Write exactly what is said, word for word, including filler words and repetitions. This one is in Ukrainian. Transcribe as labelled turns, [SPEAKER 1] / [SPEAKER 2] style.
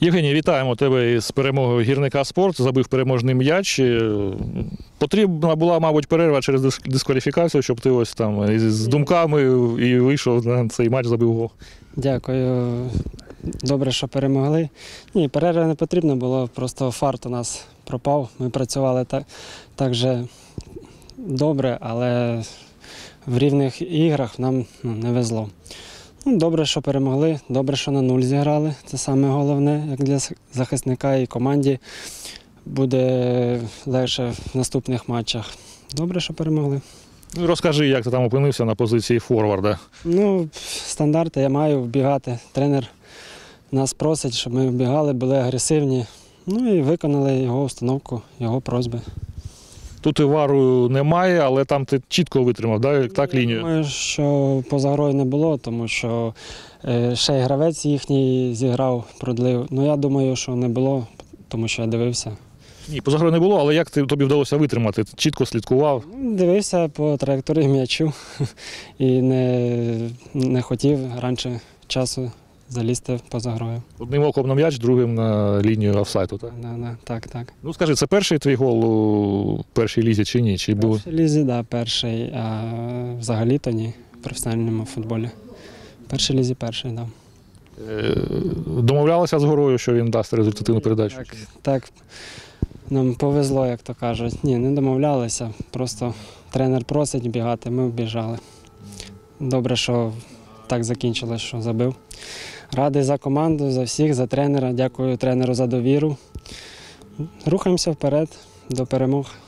[SPEAKER 1] Євгеній, вітаємо тебе із перемогою гірника «Спорт». Забив переможний м'яч. Потрібна була, мабуть, перерва через дис- дискваліфікацію, щоб ти ось там з думками і вийшов на цей матч, забив гол.
[SPEAKER 2] Дякую. Добре, що перемогли. Ні, перерви не потрібно було, просто фарт у нас пропав. Ми працювали так, так же добре, але в рівних іграх нам ну, не везло. Ну, добре, що перемогли, добре, що на нуль зіграли. Це саме головне, як для захисника і команді буде легше в наступних матчах. Добре, що перемогли.
[SPEAKER 1] Ну, розкажи, як ти там опинився на позиції форварда.
[SPEAKER 2] Ну, стандарти я маю вбігати. Тренер нас просить, щоб ми вбігали, були агресивні. Ну і виконали його установку, його просьби.
[SPEAKER 1] Тут і вару немає, але там ти чітко витримав, да? Так, лінію?
[SPEAKER 2] Я думаю, що поза грою не було, тому що е, ще й гравець їхній зіграв, продлив. Ну я думаю, що не було, тому що я дивився.
[SPEAKER 1] Ні, поза грою не було, але як ти, тобі вдалося витримати? Ти чітко слідкував?
[SPEAKER 2] Ну, Дивився по траєкторії м'ячу і не, не хотів раніше часу залізти поза грою.
[SPEAKER 1] Одним оком на м'яч, другим на лінію офсайду, так?
[SPEAKER 2] Да, да, так, так.
[SPEAKER 1] Ну скажи, це перший твій гол у першій лізі чи ні? Чи
[SPEAKER 2] В
[SPEAKER 1] був?
[SPEAKER 2] першій лізі, да, перший, а взагалі-то ні, в професіональному футболі. В першій лізі перший, так. Да.
[SPEAKER 1] Е, Домовлялися з Горою, що він дасть результативну передачу?
[SPEAKER 2] Так, так, нам повезло, як то кажуть. Ні, не домовлялися, просто тренер просить бігати, ми вбіжали. Добре, що так закінчилось, що забив. Радий за команду, за всіх, за тренера. Дякую тренеру за довіру. Рухаємося вперед до перемог.